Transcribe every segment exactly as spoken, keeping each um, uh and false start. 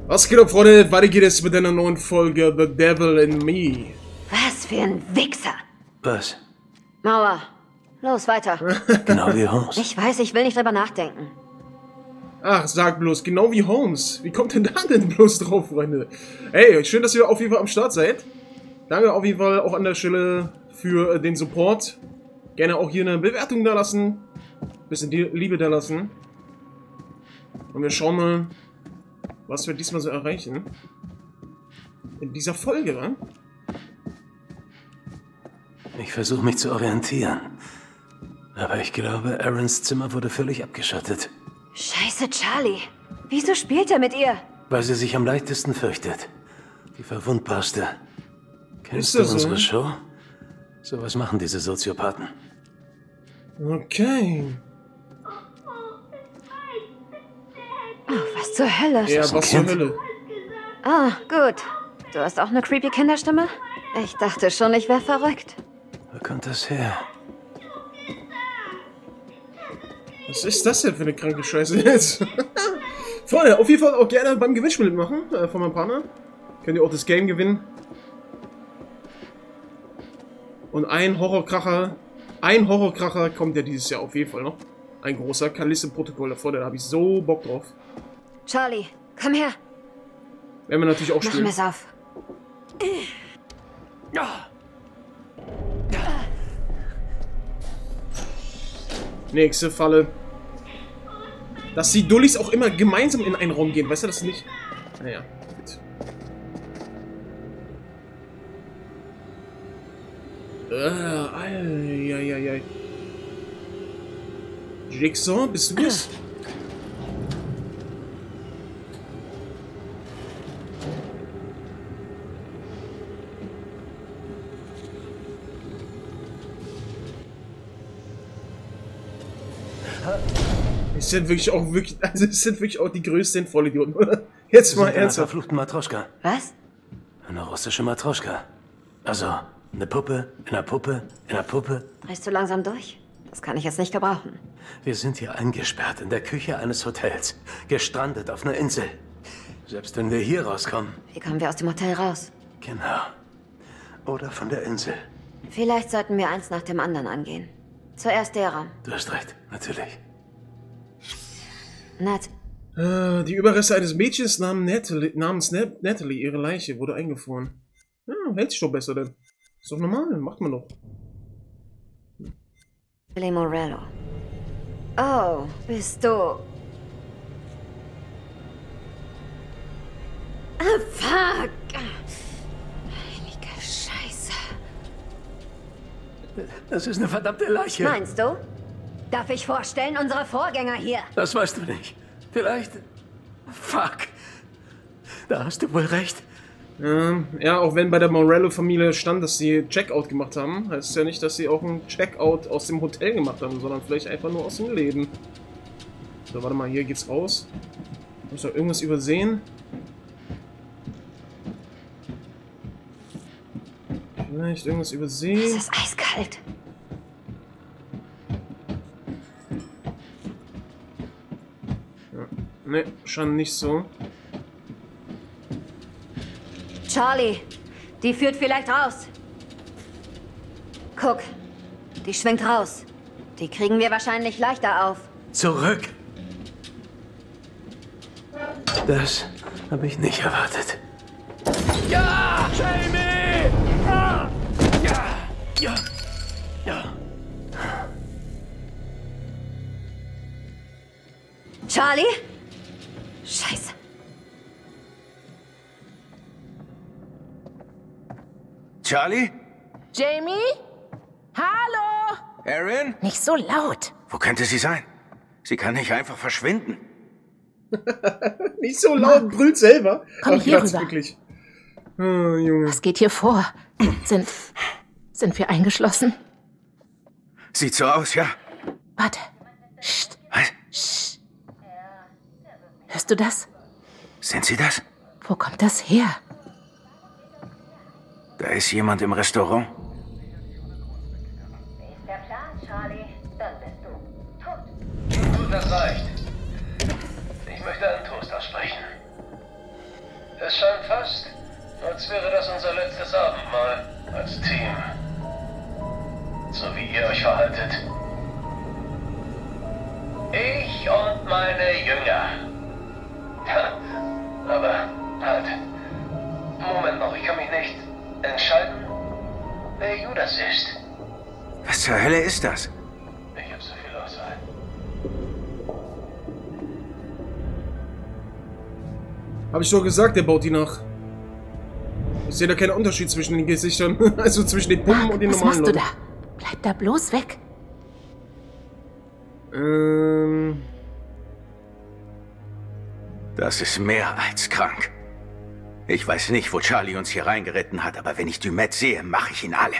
Was geht ab, Freunde? Weiter geht es mit einer neuen Folge The Devil in Me. Was für ein Wichser. Was? Mauer. Los, weiter. Genau wie Holmes. Ich weiß, ich will nicht drüber nachdenken. Ach, sag bloß, genau wie Holmes. Wie kommt denn da denn bloß drauf, Freunde? Hey, schön, dass ihr auf jeden Fall am Start seid. Danke auf jeden Fall auch an der Stelle für äh, den Support. Gerne auch hier eine Bewertung da lassen. Bisschen Liebe da lassen. Und wir schauen mal, was wir diesmal so erreichen. In dieser Folge, wa? Ich versuche mich zu orientieren. Aber ich glaube, Aarons Zimmer wurde völlig abgeschottet. Scheiße, Charlie. Wieso spielt er mit ihr? Weil sie sich am leichtesten fürchtet. Die Verwundbarste. Kennst Ist du das so? unsere Show? So was machen diese Soziopathen. Okay. Oh, was zur Hölle? Ja, das ein was zur Kind? Hölle. Ah, gut. Du hast auch eine creepy Kinderstimme? Ich dachte schon, ich wäre verrückt. Wo kommt das her? Was ist das denn für eine kranke Scheiße jetzt? Freunde, auf jeden Fall auch gerne beim Gewinnspiel mitmachen äh, von meinem Partner. Könnt ihr auch das Game gewinnen. Und ein Horrorkracher, ein Horrorkracher kommt ja dieses Jahr auf jeden Fall noch. Ein großer Callisto-Protokoll davor, da habe ich so Bock drauf. Charlie, komm her. Werden wir natürlich auch Machen spielen. wir's auf. Nächste Falle. Dass die Dullis auch immer gemeinsam in einen Raum gehen, weißt du das nicht? Naja, gut. Äh, eieieiei. Jigsaw, bist du das? Es sind wirklich auch wirklich, also es sind wirklich auch die größten Vollidioten, oder? Jetzt mal Eine ernsthaft. verfluchten Matroschka. Was? Eine russische Matroschka. Also, eine Puppe, in einer Puppe, in einer Puppe. Drehst du langsam durch? Das kann ich jetzt nicht gebrauchen. Wir sind hier eingesperrt in der Küche eines Hotels. Gestrandet auf einer Insel. Selbst wenn wir hier rauskommen. Wie kommen wir aus dem Hotel raus? Genau. Oder von der Insel. Vielleicht sollten wir eins nach dem anderen angehen. Zuerst der Raum. Du hast recht, natürlich. Nett. Äh, die Überreste eines Mädchens namens Natalie, namens Nat Natalie, ihre Leiche, wurde eingefroren. Ja, hält sich doch besser denn. Ist doch normal, macht man doch. Billy Morello. Oh, bist du... Ah, fuck! Heilige Scheiße. Das ist eine verdammte Leiche. Meinst du? Darf ich vorstellen, unsere Vorgänger hier? Das weißt du nicht. Vielleicht... Fuck. Da hast du wohl recht. Ähm, ja, auch wenn bei der Morello-Familie stand, dass sie Checkout gemacht haben, heißt es ja nicht, dass sie auch ein Checkout aus dem Hotel gemacht haben, sondern vielleicht einfach nur aus dem Leben. So, warte mal, hier geht's raus. Muss doch irgendwas übersehen? Vielleicht irgendwas übersehen? Es ist eiskalt. Ne, scheint nicht so. Charlie, die führt vielleicht raus. Guck, die schwingt raus. Die kriegen wir wahrscheinlich leichter auf. Zurück. Das habe ich nicht erwartet. Ja! Jamie! Ah! Ja! Ja! Ja! Charlie? Scheiße. Charlie? Jamie? Hallo? Aaron? Nicht so laut. Wo könnte sie sein? Sie kann nicht einfach verschwinden. Nicht so laut, brüllt selber. Komm Ach, hier Gott, rüber. wirklich. Oh, Junge. Was geht hier vor? Sind. Sind wir eingeschlossen? Sieht so aus, ja. Warte. Psst. Was? Psst. Hörst du das? Sind Sie das? Wo kommt das her? Da ist jemand im Restaurant. Ist der Plan, Charlie? Dann bist du tot. Das reicht. Ich möchte einen Toast aussprechen. das unser letztes Abendmahl als Team. So wie ihr euch verhaltet. Ich und meine Jünger. Ja, aber halt. Moment noch, ich kann mich nicht entscheiden, wer Judas ist. Was zur Hölle ist das? Ich hab so viel Auswahl. Hab ich doch gesagt, der baut die nach. Ich sehe da keinen Unterschied zwischen den Gesichtern. Also zwischen den Puppen Mark, und den was normalen machst du Leuten. da? Bleib da bloß weg. Ähm... Das ist mehr als krank. Ich weiß nicht, wo Charlie uns hier reingeritten hat, aber wenn ich Dumet sehe, mache ich ihn alle.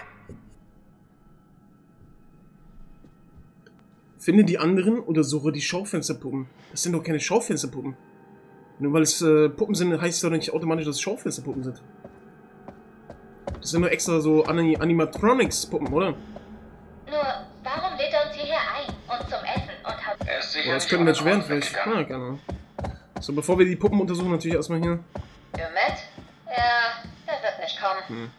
Finde die anderen oder suche die Schaufensterpuppen. Das sind doch keine Schaufensterpuppen. Nur weil es äh, Puppen sind, heißt es doch nicht automatisch, dass es Schaufensterpuppen sind. Das sind nur extra so Ani Animatronics-Puppen, oder? Nur, warum lädt er uns hierher ein? Und zum Essen und hat... Er ist sicher Oder das nicht könnten ohne jetzt werden, Grund vielleicht. weggegangen. Ah, keine Ahnung. So, bevor wir die Puppen untersuchen, natürlich erstmal hier. Dumet? Ja, er wird nicht kommen.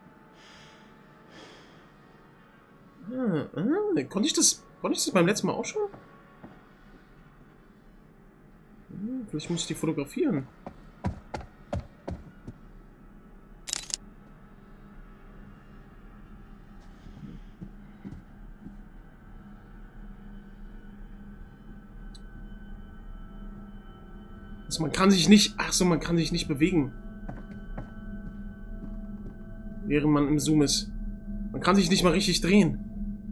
Ah, ah, konnte ich das. Konnte ich das beim letzten Mal auch schon? Hm, vielleicht muss ich die fotografieren. Also man kann sich nicht. Ach so, man kann sich nicht bewegen. Während man im Zoom ist. Man kann sich nicht mal richtig drehen.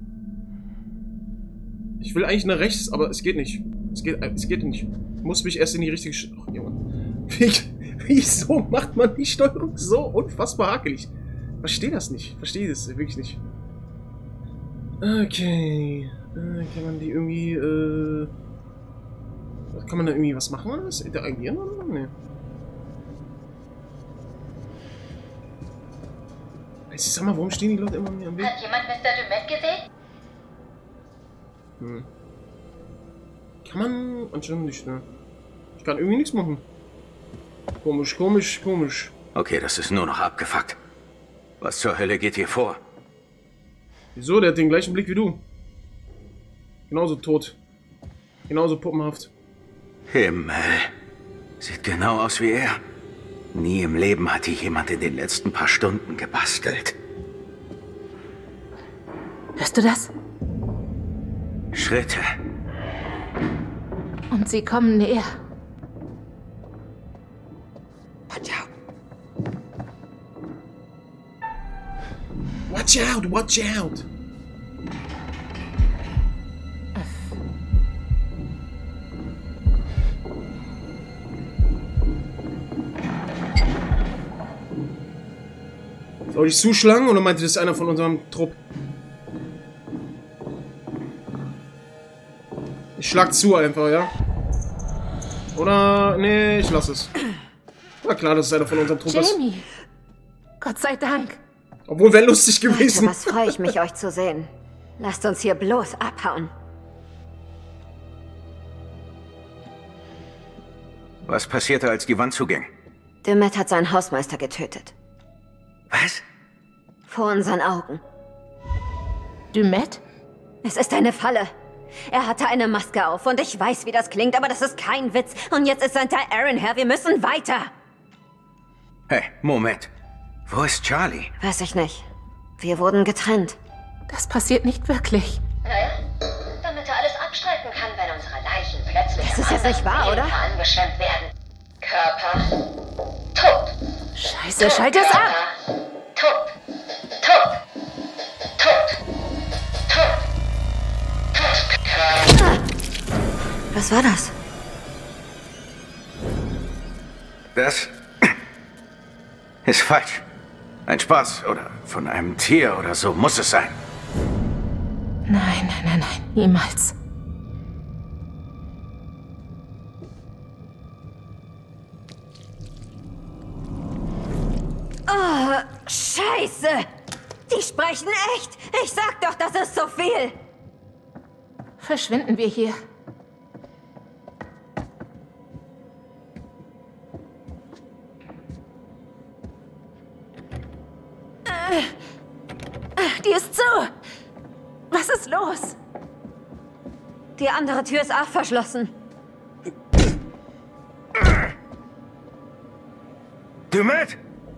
Ich will eigentlich nach rechts, aber es geht nicht. Es geht, es geht nicht. Ich muss mich erst in die richtige... Sch Ach, Junge. Wie, wieso macht man die Steuerung so unfassbar hakelig? Verstehe das nicht. Verstehe das wirklich nicht. Okay. Äh, kann man die irgendwie... Äh, kann man da irgendwie was machen? Oder was? Interagieren? Oder? Nee. Ich sag mal, warum stehen die Leute immer mir am Weg? Hat jemand Mister Dumet gesehen? Hm. Kann man anscheinend nicht, ne? Ich kann irgendwie nichts machen. Komisch, komisch, komisch. Okay, das ist nur noch abgefuckt. Was zur Hölle geht hier vor? Wieso? Der hat den gleichen Blick wie du. Genauso tot. Genauso puppenhaft. Himmel. Sieht genau aus wie er. Nie im Leben hat hier jemand in den letzten paar Stunden gebastelt. Hörst du das? Schritte. Und sie kommen näher. Watch out, watch out! Soll ich zuschlagen oder meinte das einer von unserem Trupp? Ich schlag zu einfach, ja? Oder... Nee, ich lass es. War klar, dass es einer von unserem Trupp ist. Jamie! Gott sei Dank. Obwohl, wäre lustig Leute, gewesen. was freue ich mich, euch zu sehen. Lasst uns hier bloß abhauen. Was passierte, als die Wand zuging? Dumet hat seinen Hausmeister getötet. Was? Vor unseren Augen. Dumet? Es ist eine Falle. Er hatte eine Maske auf und ich weiß, wie das klingt, aber das ist kein Witz. Und jetzt ist hinter Aaron her. Wir müssen weiter. Hey, Moment. Wo ist Charlie? Weiß ich nicht. Wir wurden getrennt. Das passiert nicht wirklich. Naja, damit er alles abstreiten kann, wenn unsere Leichen plötzlich Das ist am jetzt nicht wahr, anderen oder? Ehepaar angeschwemmt werden. Körper, tot. Scheiße, schalt es ab! Tot, tot, tot, tot, tot, Körper. Was war das? Das ist falsch. Ein Spaß oder von einem Tier oder so muss es sein. Nein, nein, nein, nein, niemals. Oh, Scheiße! Die sprechen echt! Ich sag doch, das ist so viel! Verschwinden wir hier. Die ist zu. Was ist los? Die andere Tür ist auch verschlossen. Dumet?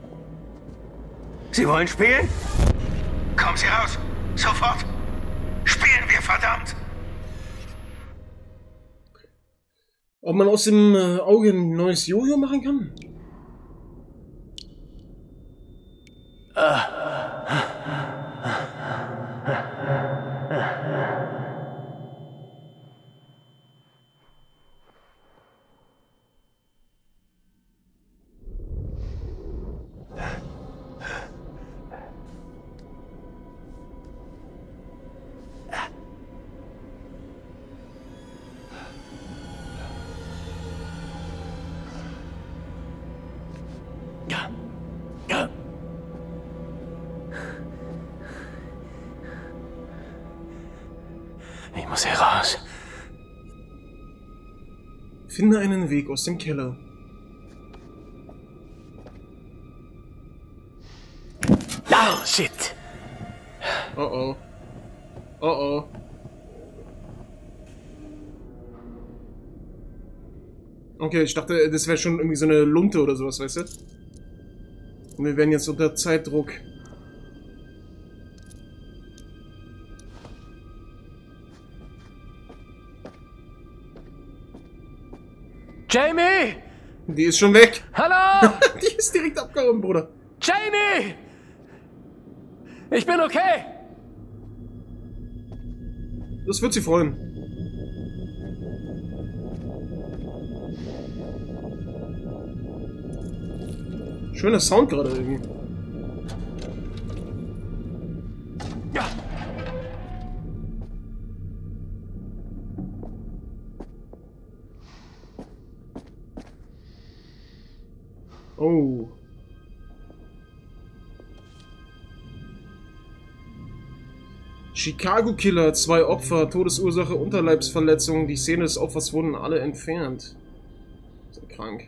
Sie wollen spielen? Kommen Sie raus. Sofort. Spielen wir, verdammt. Ob man aus dem äh, Auge ein neues Jojo machen kann? Ich muss hier raus. Finde einen Weg aus dem Keller. Oh, shit. Oh oh. Oh oh. Okay, ich dachte, das wäre schon irgendwie so eine Lunte oder sowas, weißt du? Und wir werden jetzt unter Zeitdruck. Jamie! Die ist schon weg. Hallo! Die ist direkt abgehauen, Bruder. Jamie! Ich bin okay! Das wird sie freuen. Schöner Sound gerade irgendwie. Ja. Oh. Chicago Killer, zwei Opfer, Todesursache, Unterleibsverletzungen. Die Szene des Opfers wurden alle entfernt. So krank.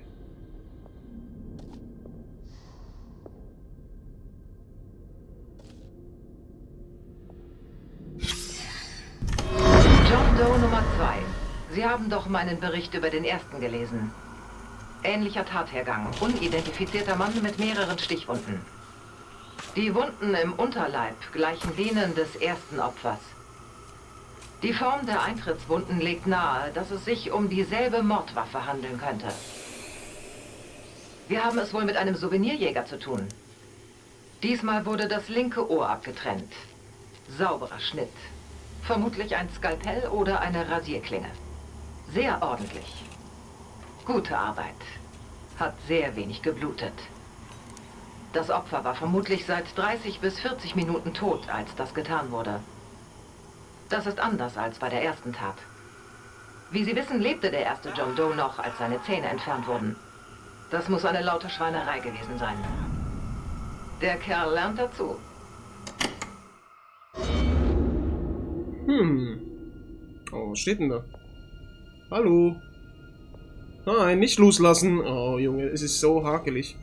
John Doe Nummer zwei. Sie haben doch meinen Bericht über den ersten gelesen. Ähnlicher Tathergang. Unidentifizierter Mann mit mehreren Stichwunden. Die Wunden im Unterleib gleichen denen des ersten Opfers. Die Form der Eintrittswunden legt nahe, dass es sich um dieselbe Mordwaffe handeln könnte. Wir haben es wohl mit einem Souvenirjäger zu tun. Diesmal wurde das linke Ohr abgetrennt. Sauberer Schnitt. Vermutlich ein Skalpell oder eine Rasierklinge. Sehr ordentlich. Gute Arbeit. Hat sehr wenig geblutet. Das Opfer war vermutlich seit dreißig bis vierzig Minuten tot, als das getan wurde. Das ist anders als bei der ersten Tat. Wie Sie wissen, lebte der erste John Doe noch, als seine Zähne entfernt wurden. Das muss eine laute Schweinerei gewesen sein. Der Kerl lernt dazu. Hm. Oh, was steht denn da? Hallo? Nein, nicht loslassen. Oh, Junge, es ist so hakelig.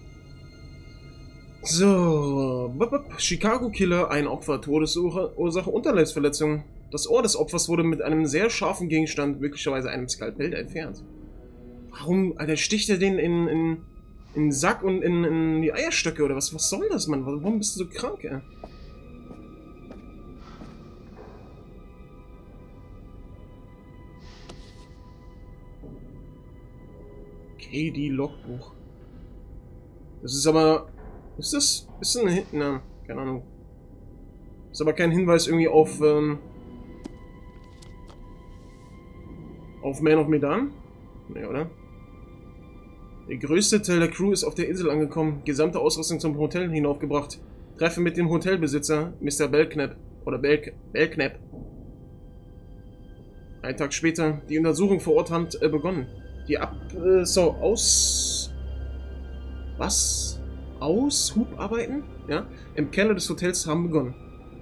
So. Chicago Killer, ein Opfer, Todesursache, Unterleibsverletzung. Das Ohr des Opfers wurde mit einem sehr scharfen Gegenstand, möglicherweise einem Skalpell, entfernt. Warum, Alter, sticht er den in, in, in den Sack und in, in die Eierstöcke oder was? Was soll das, Mann? Warum bist du so krank, ey? K D-Logbuch. Das ist aber... Ist das... Ist das eine... Na, keine Ahnung. Ist aber kein Hinweis irgendwie auf... Ähm, auf Man of Medan? Nee, oder? Der größte Teil der Crew ist auf der Insel angekommen. Gesamte Ausrüstung zum Hotel hinaufgebracht. Treffe mit dem Hotelbesitzer, Mister Belknap. Oder Belk... Belknap. Ein Tag später. Die Untersuchung vor Ort hat äh, begonnen. Die Ab... Äh, so, aus... Was? Aushubarbeiten? Ja? Im Keller des Hotels haben begonnen.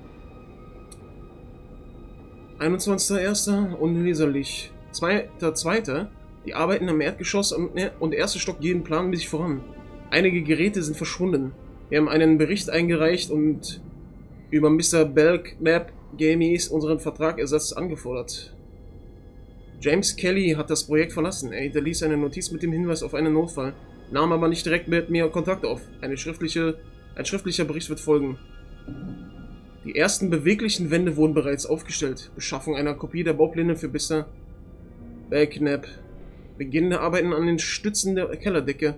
einundzwanzigster erster Unleserlich. zweiter zweiter Die Arbeiten am Erdgeschoss und, und erster Stock gehen planmäßig voran. Einige Geräte sind verschwunden. Wir haben einen Bericht eingereicht und über Mister Belknap Gamies unseren Vertragersatz angefordert. James Kelly hat das Projekt verlassen. Er hinterließ eine Notiz mit dem Hinweis auf einen Notfall, nahm aber nicht direkt mit mir Kontakt auf. Eine schriftliche, ein schriftlicher Bericht wird folgen. Die ersten beweglichen Wände wurden bereits aufgestellt. Beschaffung einer Kopie der Baupläne für Mister Belknap. Beginn der Arbeiten an den Stützen der Kellerdecke.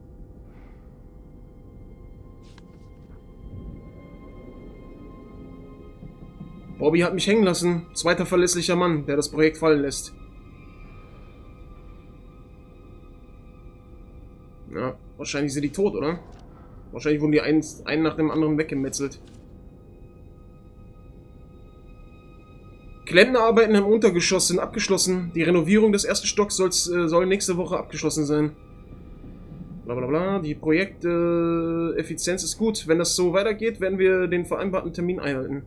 Bobby hat mich hängen lassen. Zweiter verlässlicher Mann, der das Projekt fallen lässt. Ja, wahrscheinlich sind die tot, oder? Wahrscheinlich wurden die einen, einen nach dem anderen weggemetzelt. Klempnerarbeiten im Untergeschoss sind abgeschlossen. Die Renovierung des ersten Stocks äh, soll nächste Woche abgeschlossen sein. Blablabla. Die Projekteffizienz äh, ist gut. Wenn das so weitergeht, werden wir den vereinbarten Termin einhalten.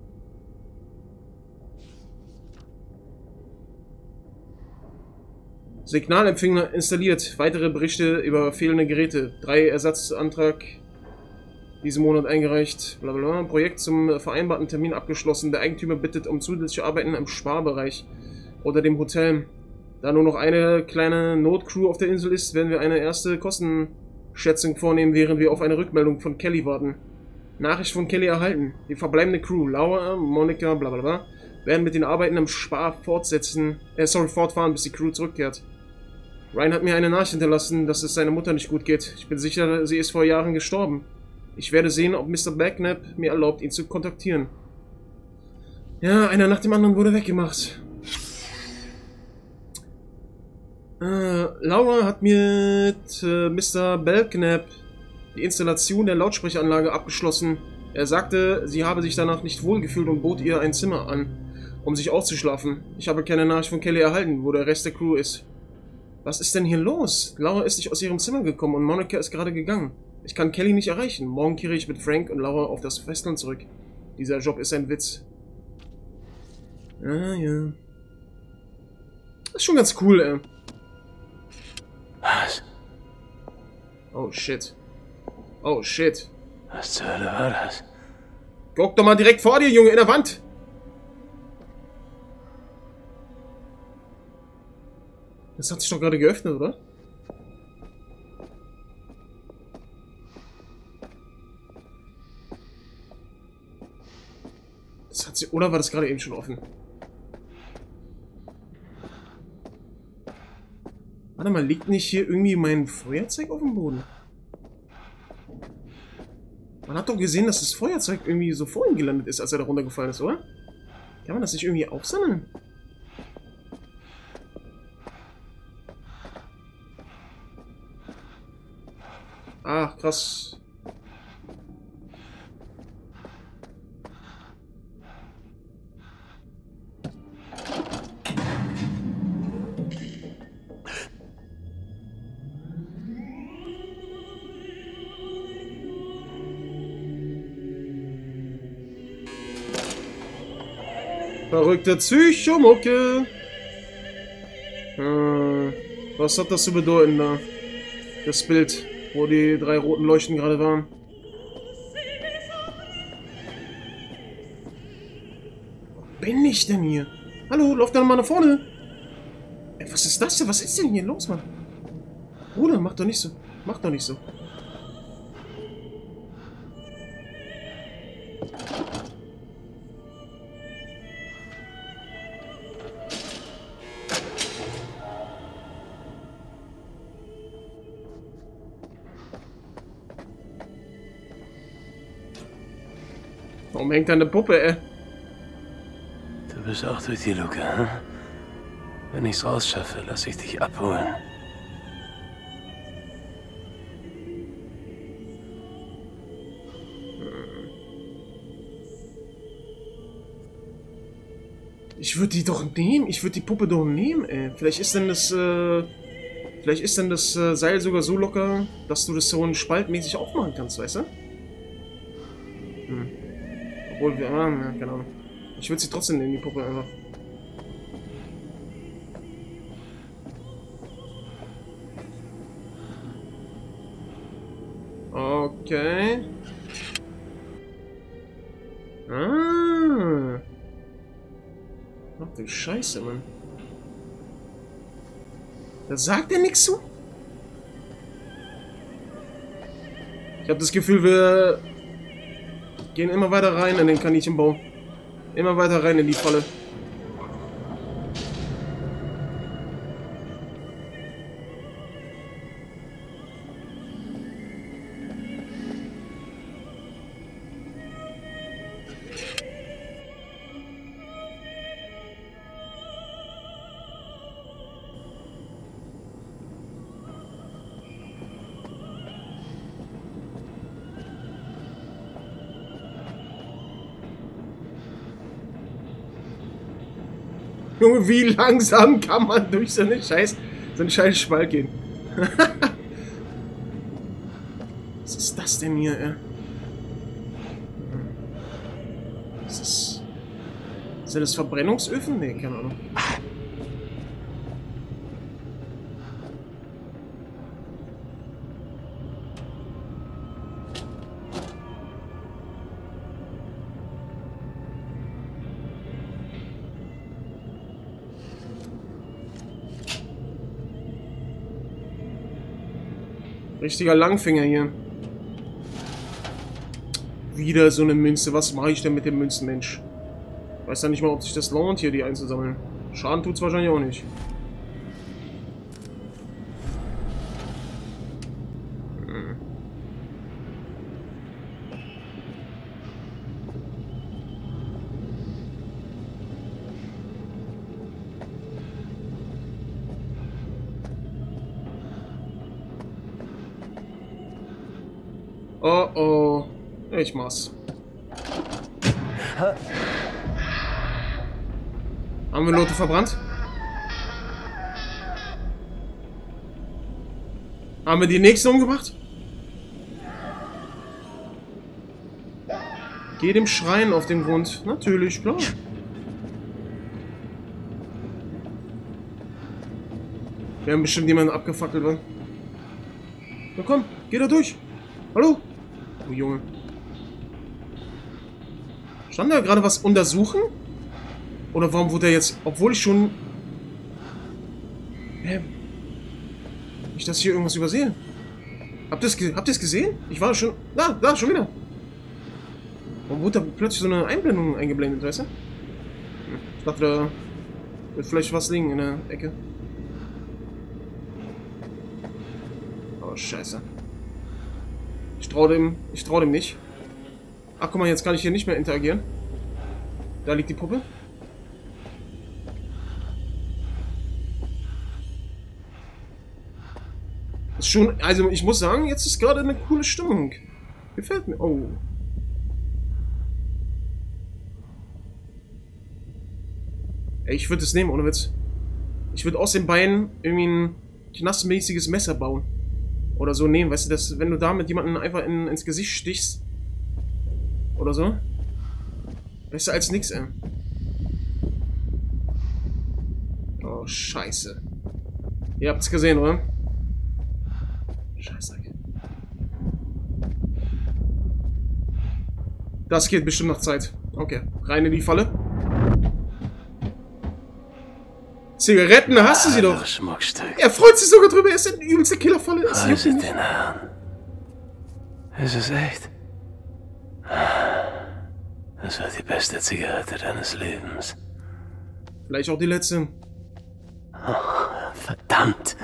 Signalempfänger installiert. Weitere Berichte über fehlende Geräte. Drei Ersatzantrag diesen Monat eingereicht. Blablabla. Projekt zum vereinbarten Termin abgeschlossen. Der Eigentümer bittet um zusätzliche Arbeiten im Sparbereich oder dem Hotel. Da nur noch eine kleine Notcrew auf der Insel ist, werden wir eine erste Kostenschätzung vornehmen, während wir auf eine Rückmeldung von Kelly warten. Nachricht von Kelly erhalten. Die verbleibende Crew, Laura, Monika, blablabla, werden mit den Arbeiten am Spar fortsetzen, äh, sorry, fortfahren, bis die Crew zurückkehrt. Ryan hat mir eine Nachricht hinterlassen, dass es seiner Mutter nicht gut geht. Ich bin sicher, sie ist vor Jahren gestorben. Ich werde sehen, ob Mister Belknap mir erlaubt, ihn zu kontaktieren. Ja, einer nach dem anderen wurde weggemacht. Äh, Laura hat mit äh, Mister Belknap die Installation der Lautsprecheranlage abgeschlossen. Er sagte, sie habe sich danach nicht wohlgefühlt und bot ihr ein Zimmer an, um sich auszuschlafen. Ich habe keine Nachricht von Kelly erhalten, wo der Rest der Crew ist. Was ist denn hier los? Laura ist nicht aus ihrem Zimmer gekommen und Monika ist gerade gegangen. Ich kann Kelly nicht erreichen. Morgen kehre ich mit Frank und Laura auf das Festland zurück. Dieser Job ist ein Witz. Ah, ja. Das ist schon ganz cool, ey. Was? Oh, shit. Oh, shit. Was zur Hölle war das? Guck doch mal direkt vor dir, Junge, in der Wand. Das hat sich doch gerade geöffnet, oder? Das hat sie, oder war das gerade eben schon offen? Warte mal, liegt nicht hier irgendwie mein Feuerzeug auf dem Boden? Man hat doch gesehen, dass das Feuerzeug irgendwie so vor ihm gelandet ist, als er da runtergefallen ist, oder? Kann man das nicht irgendwie aufsammeln? Ach, krass. Verrückte Psychomucke. Hm, was hat das zu bedeuten da? Das Bild, wo die drei roten Leuchten gerade waren. Wo bin ich denn hier? Hallo, lauf doch mal nach vorne. Ey, was ist das denn? Was ist denn hier los, Mann? Bruder, mach doch nicht so. Mach doch nicht so. Warum hängt da eine Puppe, ey? Du bist auch durch die Luke, hm? Wenn ich's rausschaffe, lass ich dich abholen. Ich würde die doch nehmen. Ich würde die Puppe doch nehmen, ey. Vielleicht ist denn das, äh... Vielleicht ist denn das äh, Seil sogar so locker, dass du das so spaltmäßig aufmachen kannst, weißt du? Hm. Obwohl wir... Ah, ja, keine Ahnung. Ich würde sie trotzdem nehmen, die Puppe einfach. Okay. Ah. Ach du Scheiße, Mann. Da sagt er nichts zu? Ich habe das Gefühl, wir gehen immer weiter rein in den Kaninchenbau. Immer weiter rein in die Falle. Junge, wie langsam kann man durch so eine scheiß, so einen scheiß Spalt gehen? Was ist das denn hier, ey? Ist das... Sind das Verbrennungsöfen? Nee, keine Ahnung. Richtiger Langfinger hier. Wieder so eine Münze. Was mache ich denn mit den Münzen, Mensch? Weiß ja nicht mal, ob sich das lohnt, hier die einzusammeln. Schaden tut's wahrscheinlich auch nicht. Hm. Oh oh. Ich mach's. Haben wir Leute verbrannt? Haben wir die nächsten umgebracht? Geh dem Schrein auf den Grund. Natürlich, klar. Wir haben bestimmt jemanden abgefackelt, wa? Na komm, geh da durch. Hallo? Oh Junge. Stand da gerade was untersuchen? Oder warum wurde er jetzt... Obwohl ich schon... Hä? Nicht, dass ich hier irgendwas übersehe. Habt ihr es habt ihr's gesehen? Ich war schon... Da, da, schon wieder. Warum wurde da plötzlich so eine Einblendung eingeblendet, weißt du? Ich dachte, da wird vielleicht was liegen in der Ecke. Oh, scheiße. Ich trau dem... Ich trau dem nicht. Ach, guck mal, jetzt kann ich hier nicht mehr interagieren. Da liegt die Puppe. Ist schon... Also, ich muss sagen, jetzt ist gerade eine coole Stimmung. Gefällt mir. Oh. Ey, ich würde es nehmen, ohne Witz. Ich würde aus den Beinen irgendwie ein knastmäßiges Messer bauen. Oder so nehmen, weißt du, dass, wenn du da mit jemandem einfach in, ins Gesicht stichst. Oder so. Besser als nix, ey. Oh, scheiße. Ihr habt's gesehen, oder? Scheiße. Das geht bestimmt noch Zeit. Okay, rein in die Falle. Zigaretten, da hast du sie doch. Schmuckstück. Er freut sich sogar drüber, er ist eine übelste Killerfalle. Preise den Herrn. Ist es echt? Das war die beste Zigarette deines Lebens. Vielleicht auch die letzte. Oh, verdammt.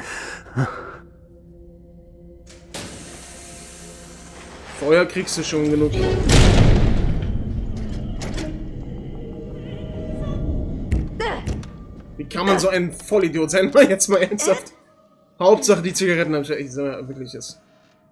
Feuer kriegst du schon genug. Wie kann man so ein Vollidiot sein? Jetzt mal ernsthaft. Hauptsache die Zigaretten haben ich so wirklich ist.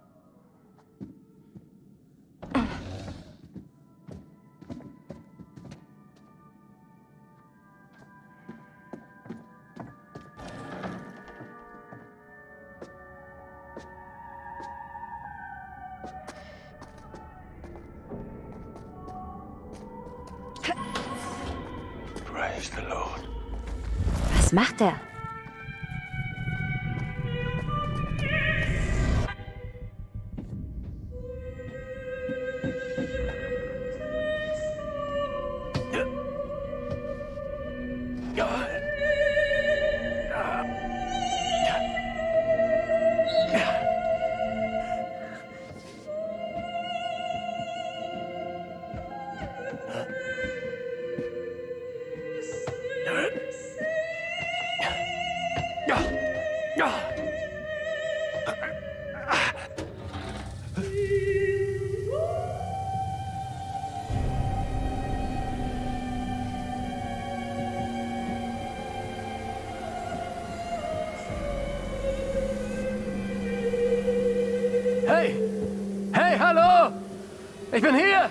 Praise the Lord. Was macht er? Ich bin hier!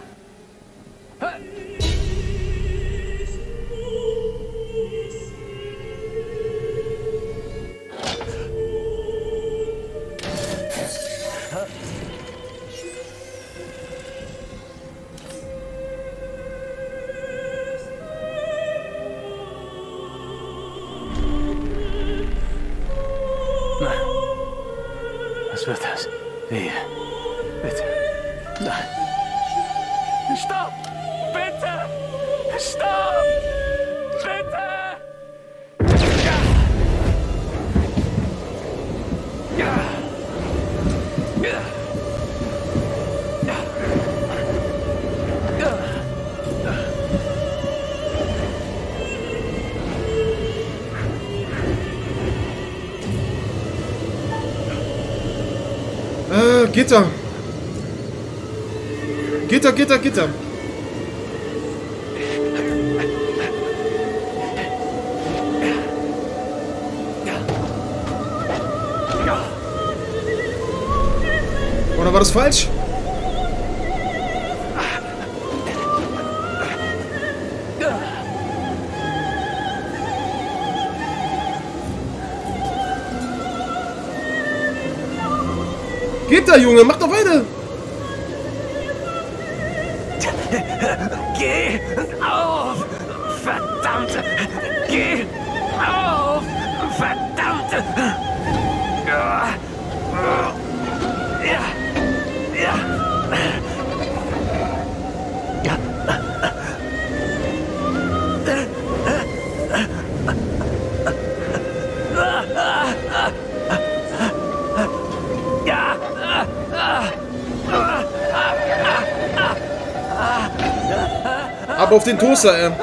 Was wird das? Wehe. Bitte. Nein. Stopp! Bitte! Stopp! Bitte! Ja! Ja! Ja! Ja! Äh, Gitter. Gitter, Gitter, Gitter. Oder war das falsch? Gitter, Junge, mach doch weiter! Geh auf! Verdammt! Geh auf! Verdammt! Ja! Ja! Ja! Ab auf den Toaster, ey.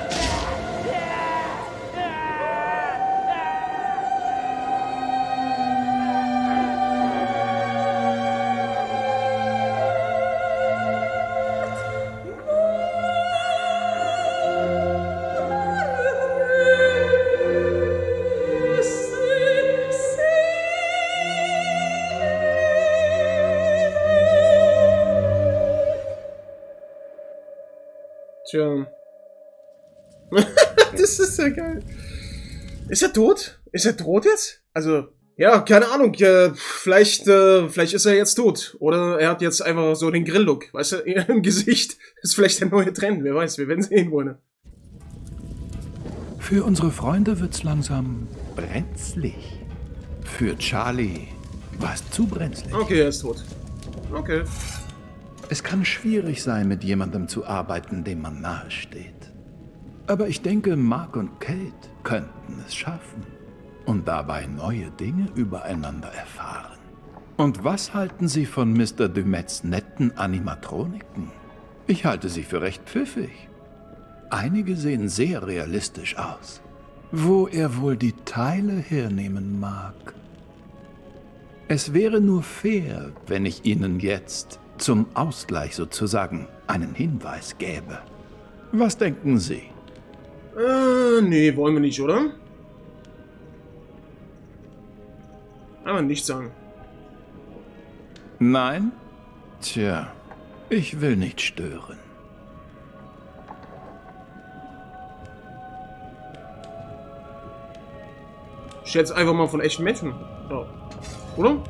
Tja. Das ist ja geil. Ist er tot? Ist er tot jetzt? Also, ja, keine Ahnung. Äh, vielleicht, äh, vielleicht ist er jetzt tot. Oder er hat jetzt einfach so den Grill-Look. Weißt du, im Gesicht ist vielleicht der neue Trend. Wer weiß, wir werden sehen wollen. Für unsere Freunde wird's langsam brenzlig. Für Charlie war es zu brenzlig. Okay, er ist tot. Okay. Es kann schwierig sein, mit jemandem zu arbeiten, dem man nahe steht. Aber ich denke, Mark und Kate könnten es schaffen und dabei neue Dinge übereinander erfahren. Und was halten Sie von Mister Dumets netten Animatroniken? Ich halte sie für recht pfiffig. Einige sehen sehr realistisch aus. Wo er wohl die Teile hernehmen mag. Es wäre nur fair, wenn ich Ihnen jetzt zum Ausgleich sozusagen einen Hinweis gäbe. Was denken Sie? Äh, nee, wollen wir nicht, oder? Aber nicht sagen. Nein? Tja, ich will nicht stören. Ich schätze einfach mal von echten Menschen. Ja. Oder?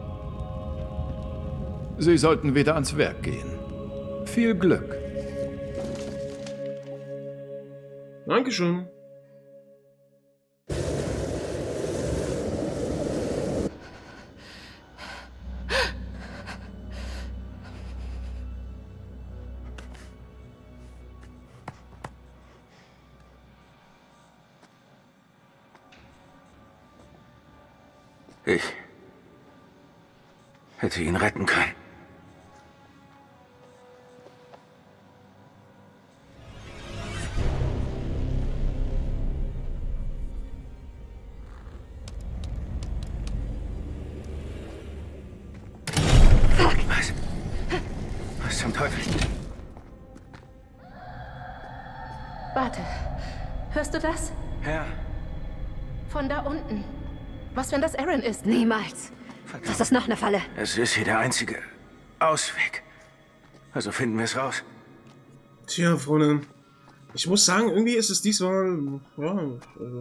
Sie sollten wieder ans Werk gehen. Viel Glück. Dankeschön. Ich hätte ihn retten können. Was? Was zum Teufel? Warte. Hörst du das? Ja. Von da unten. Was, wenn das Aaron ist? Niemals. Das ist noch eine Falle. Es ist hier der einzige Ausweg. Also finden wir es raus. Tja, Freunde. Ich muss sagen, irgendwie ist es diesmal... Ja, also...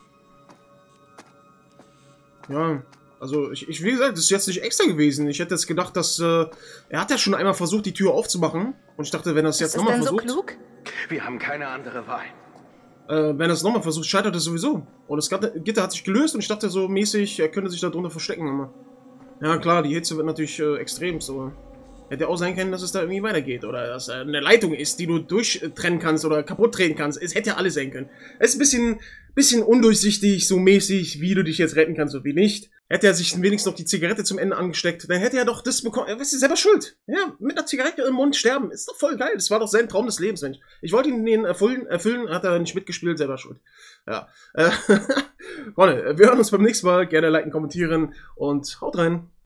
Ja, also ich, ich wie gesagt, das ist jetzt nicht extra gewesen. Ich hätte jetzt gedacht, dass... Äh, er hat ja schon einmal versucht, die Tür aufzumachen. Und ich dachte, wenn er es jetzt nochmal versucht... So klug? Wir haben keine andere Wahl. Äh, wenn er es nochmal versucht, scheitert er sowieso. Und das Gitter hat sich gelöst und ich dachte so mäßig, er könnte sich da drunter verstecken. Immer. Ja klar, die Hitze wird natürlich äh, extrem, so. Hätte auch sein können, dass es da irgendwie weitergeht. Oder dass äh, eine Leitung ist, die du durchtrennen kannst oder kaputt drehen kannst. Es hätte ja alles sein können. Es ist ein bisschen, bisschen undurchsichtig, so mäßig, wie du dich jetzt retten kannst und wie nicht. Hätte er sich wenigstens noch die Zigarette zum Ende angesteckt, dann hätte er doch das bekommen. Er ist selber schuld. Ja, mit einer Zigarette im Mund sterben. Ist doch voll geil. Das war doch sein Traum des Lebens, Mensch. Ich wollte ihn den erfüllen, erfüllen, hat er nicht mitgespielt, selber schuld. Ja. Äh, Freunde, wir hören uns beim nächsten Mal. Gerne liken, kommentieren und haut rein.